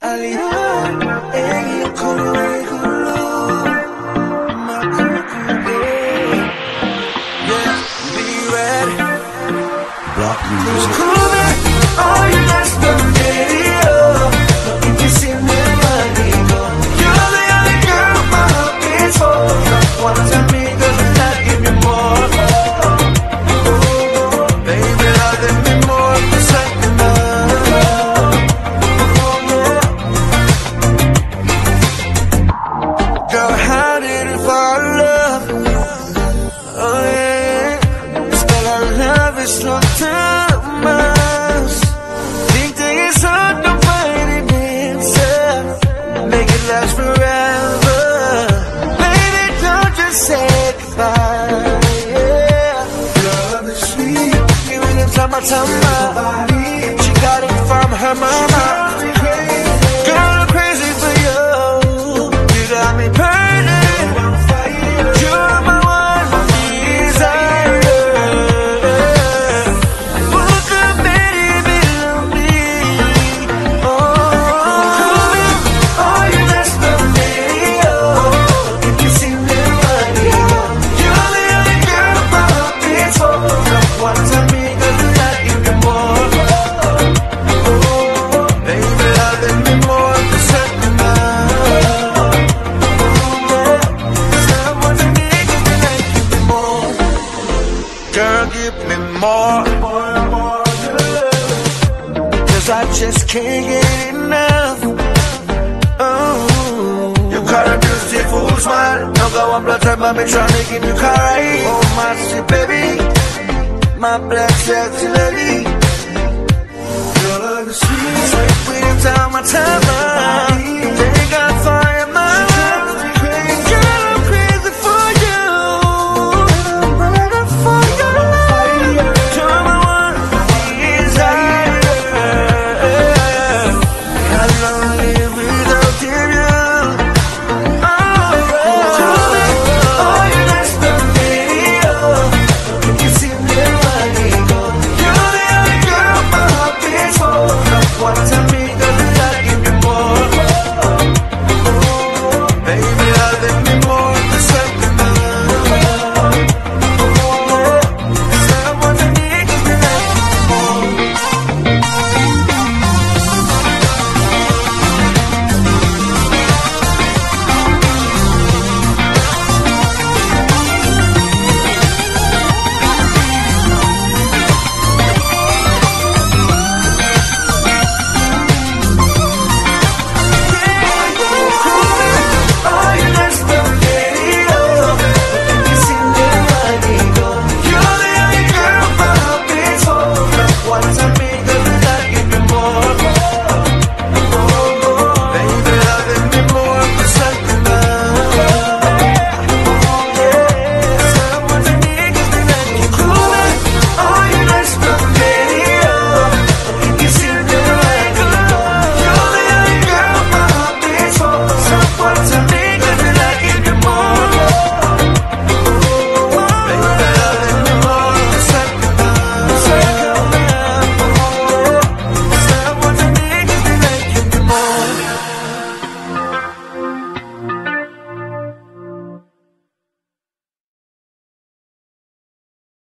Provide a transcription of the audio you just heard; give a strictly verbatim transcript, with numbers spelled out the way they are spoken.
알리야 애기 콜로에 굴러 Rock music. All you guys done video. If you see me running, you're the only girl my heart beats for. Wanna tell me cause I'm not giving more. Oh, baby, love me more. It's like enough. Girl, how did it fall in love? Oh yeah. Still our love is long time. Think that it's hard to find an answer. Make it last forever. Baby, don't just say goodbye. Yeah. Love is sweet. Even if time I tell my body, she got it from her mama. Girl, I'm crazy for you. You got me burning. You're my one desire. Girl, give me more, cause I just can't get enough. Oh, you got a beautiful smile. No go on blood type, but me trying to give you cry. Oh my sweet baby, my black sexy lady. You're like a sweet, sweet, sweet time, my time.